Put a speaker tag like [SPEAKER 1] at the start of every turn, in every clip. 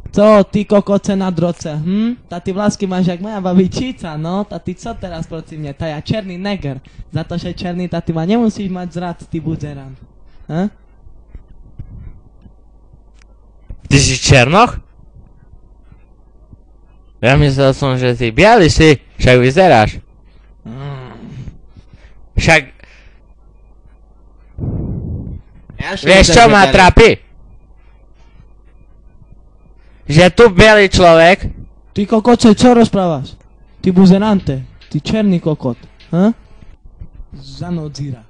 [SPEAKER 1] Co, ty kokoce na droce, Ta ty vlasky máš jak moja babičica, no? Ta ty co teraz proti mne? Ta ja černý neger. Za to, že černý, ta ty ma nemusíš mať zrad, ty buzeran.
[SPEAKER 2] Ty si černoch? Ja myslel som, že ty biely si, však vyzeráš. Však... Vieš čo ma trápi? Že tu bielý človek...
[SPEAKER 1] Ty kokoce, čo rozprávaš? Ty buzerante, ty černý kokot, Zanodzíra.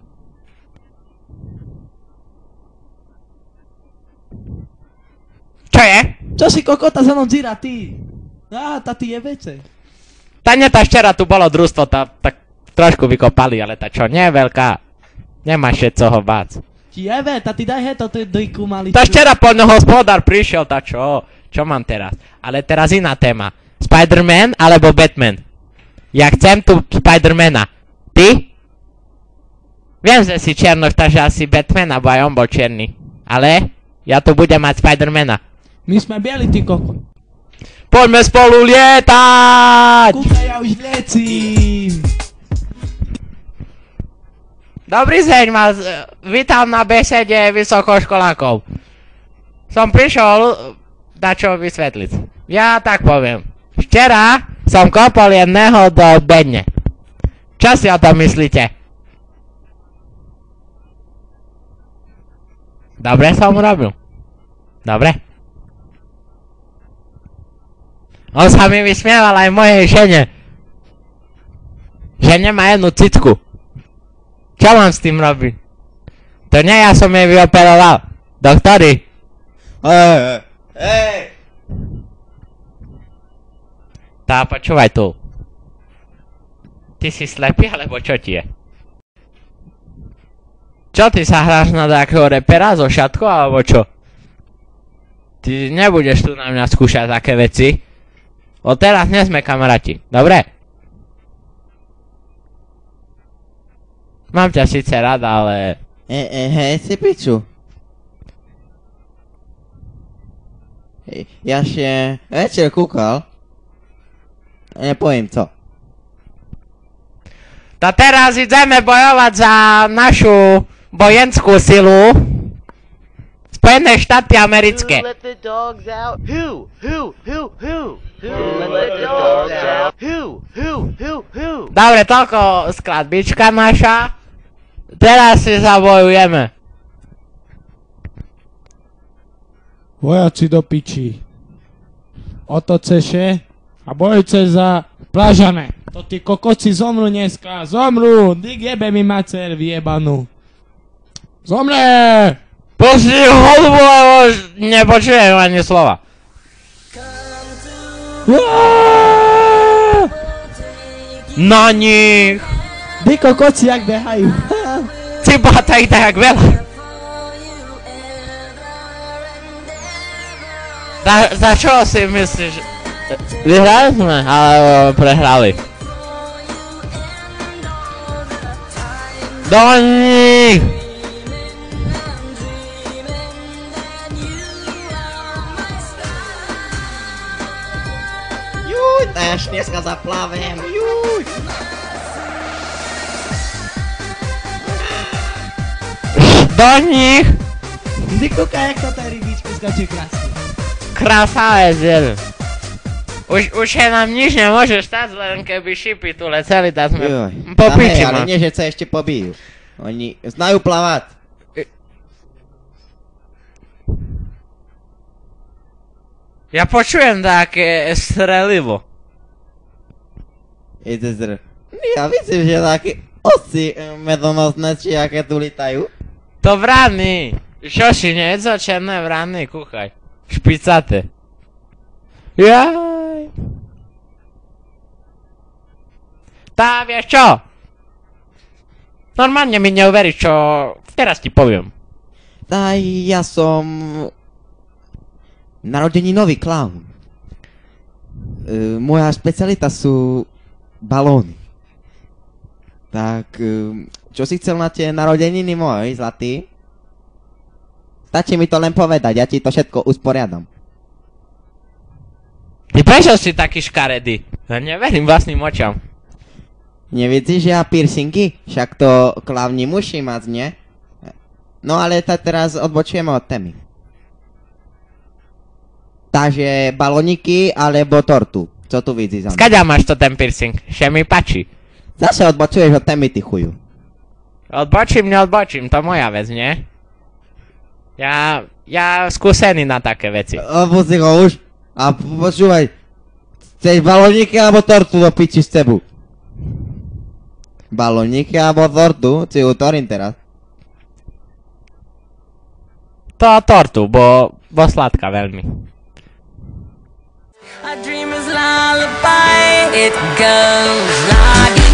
[SPEAKER 2] Čo je?
[SPEAKER 1] Čo si kokota zanodzíra, ty? Tá ty je vece.
[SPEAKER 2] Tá včera tu bolo družstvo, tak trošku vykopali, ale tá čo nie je veľká. Nemáš čo ho báť.
[SPEAKER 1] Ti jebe, tá ty daj heto, ty dojku mali.
[SPEAKER 2] Tá včera poľnohospodár prišiel, tá čo? Čo mám teraz? Ale teraz iná téma. Spider-Man alebo Batman? Ja chcem tu Spider-Mana. Ty? Viem, že si černoš, takže asi Batman, alebo aj on bol černý. Ale ja tu budem mať Spider-Mana.
[SPEAKER 1] My sme bieli, ty kokot.
[SPEAKER 2] Poďme spolu lietať!
[SPEAKER 1] Kúkaj, ja už liecím.
[SPEAKER 2] Dobrý deň, vás vítam na besede vysokoškolákov. Som prišiel dačo vysvetliť. Ja tak poviem. Včera som kopol jedného do bedne. Čo si o tom myslíte? Dobre som urobil. Dobre? On sa mi vysmieval aj mojej žene. Že nemá jednu cicku. Čo mám s tým robiť? To nie, ja som jej vyoperoval. Doktori. Tá, počúvaj tu. Ty si slepý, alebo čo ti je? Čo, ty sa hráš na takého repera so šatkou, alebo čo? Ty nebudeš tu na mňa skúšať také veci. Od teraz nie sme kamaráti, dobre? Mám ťa síce rád, ale...
[SPEAKER 3] Hej, si piču. Ja še večer kúkal. Nepoviem co.
[SPEAKER 2] To teraz ideme bojovať za našu vojenskú silu. Spojené štáty americké.
[SPEAKER 4] Who let the dogs out? Who? Who let the dogs out? Who?
[SPEAKER 2] Dobre, toľko skladbička naša. Teraz si zabojujeme.
[SPEAKER 1] Vojaci do piči. Otoceše a bojujte za plážane. To tí kokoci zomru dneska. Zomru! Dík jebe mi macer vyjebanú. Zomre!
[SPEAKER 2] Pusti hudbu, lebo nepočujem ani slova. Na nich!
[SPEAKER 1] Tí kokoci jak behajú.
[SPEAKER 2] Cibata ich tak veľa. Za čo si myslíš? Vyhrali sme, alebo prehrali? Do nich!
[SPEAKER 3] Juj, až dneska zaplavem, juj.
[SPEAKER 2] Do nich!
[SPEAKER 1] Ty kúkaj, jak to tej rybičky skočí krásne.
[SPEAKER 2] Krása je zjel. Už nám nič nemôže stať, len keby šipy tu leteli, tak sme popiči
[SPEAKER 3] ale
[SPEAKER 2] ma.
[SPEAKER 3] nie, že sa ešte pobijú. Oni znajú plavať.
[SPEAKER 2] Ja počujem také strelivo.
[SPEAKER 3] Ja myslím, že také osy medonosné, či aké tu litajú.
[SPEAKER 2] To vrany. Šoši, nieco černé vrany, kúchaj. Špicate. Jaj. Tá, vieš čo? Normálne mi neuveríš, čo teraz ti poviem.
[SPEAKER 3] Tá, ja som... narodeninový klaun. Moja specialita sú balóny. Tak, čo si chcel na tie narodeniny môj, zlatý? Stačí mi to len povedať, ja ti to všetko usporiadam.
[SPEAKER 2] Ty prečo si taký škaredý? Ja neverím vlastným očam.
[SPEAKER 3] Nevidíš, že ja piercingy? Však to klavní musí mať, nie? No ale teraz odbočujeme od témy. Takže balóniky alebo tortu. Co tu vidíš za mnou?
[SPEAKER 2] Skaďa máš to ten piercing? Še mi páči.
[SPEAKER 3] Zase odbočuješ od témy, ty chuju.
[SPEAKER 2] Odbočím, neodbočím, to moja vec, nie? Ja skúsený na také veci.
[SPEAKER 3] Pusti ho už. A počúvaj. Chceš balóniky alebo tortu do piči z tebu? Balóniky alebo tortu? Si utorím teraz.
[SPEAKER 2] To tortu, bo sladká veľmi.
[SPEAKER 5] A dreamer's lullaby, it goes like